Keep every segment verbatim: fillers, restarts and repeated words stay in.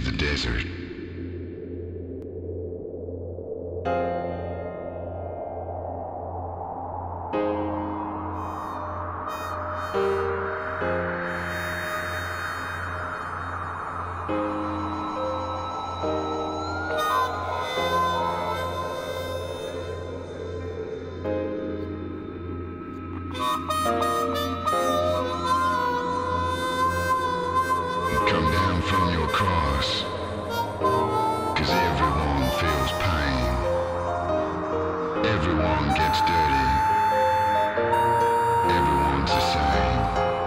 is the desert. Come down from your cross, 'cause everyone feels pain. Everyone gets dirty. Everyone's the same.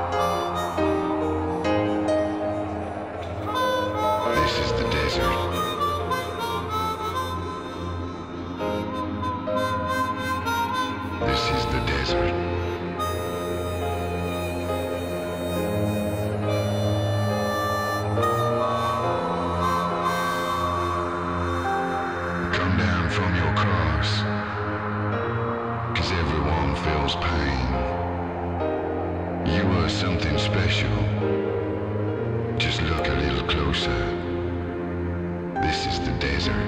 This is the desert. This is the desert. Come down from your cross, 'cause everyone feels pain. You are something special. Just look a little closer. This is the desert.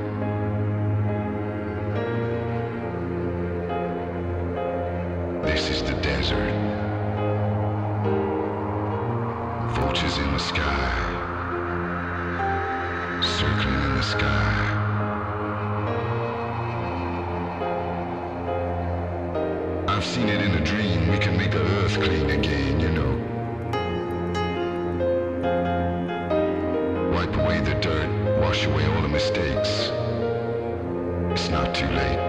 This is the desert. Vultures in the sky, circling in the sky. I've seen it in a dream. We can make the earth clean again, you know. Wipe away the dirt, wash away all the mistakes. It's not too late.